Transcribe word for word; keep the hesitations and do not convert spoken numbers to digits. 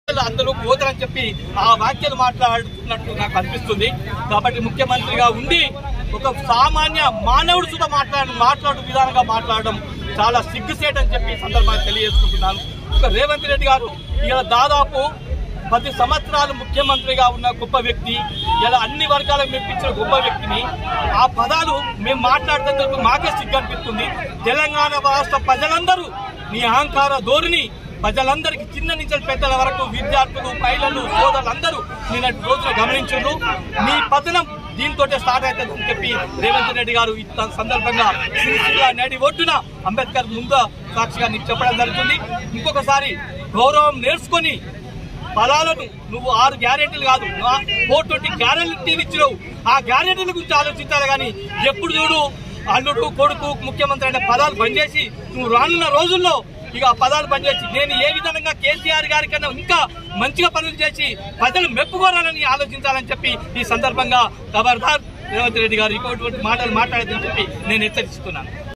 అందరూ పోతారని చెప్పి ఆ వ్యాఖ్యలు మాట్లాడుతున్నట్టు నాకు అనిపిస్తుంది. కాబట్టి ముఖ్యమంత్రిగా ఉండి ఒక సామాన్య మానవుడు సుధా మాట్లాడు మాట్లాడు విధానంగా మాట్లాడడం చాలా సిగ్గుసేట్ అని చెప్పి సందర్భంగా తెలియజేసుకుంటున్నాను. ఒక రేవంత్ రెడ్డి గారు ఇలా దాదాపు పది సంవత్సరాలు ముఖ్యమంత్రిగా ఉన్న గొప్ప వ్యక్తి, ఇలా అన్ని వర్గాలకు మెప్పించిన గొప్ప వ్యక్తిని ఆ పదాలు మేము మాట్లాడుతున్నందుకు మాకే సిగ్గు అనిపిస్తుంది. తెలంగాణ రాష్ట్ర ప్రజలందరూ నీ అహంకార ధోరణి ప్రజలందరికీ చిన్న నుంచి పెద్దల వరకు విద్యార్థులు మహిళలు సోదరులందరూ నిన్నటి రోజున గమనించారు. నీ పతనం దీంతో స్టార్ట్ అవుతుందని చెప్పి రేవంత్ రెడ్డి గారు ఈ సందర్భంగా నేటి ఒడ్డున అంబేద్కర్ ముందు సాక్షిగా నీకు చెప్పడం జరుగుతుంది. ఇంకొకసారి గౌరవం నేర్చుకొని ఫలాలను నువ్వు ఆరు గ్యారెంటీలు కాదు ఫోర్ ట్వంటీ గ్యారెంటీలు ఇచ్చినావు. ఆ గ్యారెంటీల గురించి ఆలోచించాలి కానీ ఎప్పుడు చూడు అల్లుడు కొడుకు ముఖ్యమంత్రి అనే పదాలు పనిచేసి నువ్వు రానున్న రోజుల్లో ఇక ఆ పదాలు పనిచేసి నేను ఏ విధంగా కేసీఆర్ గారి కన్నా ఇంకా మంచిగా పనులు చేసి ప్రజలు మెప్పుకోరాలని ఆలోచించాలని చెప్పి ఈ సందర్భంగా ఖబర్దార్ రేవంత్ రెడ్డి గారు ఇటువంటి మాటలు మాట్లాడదని చెప్పి నేను హెచ్చరిస్తున్నాను.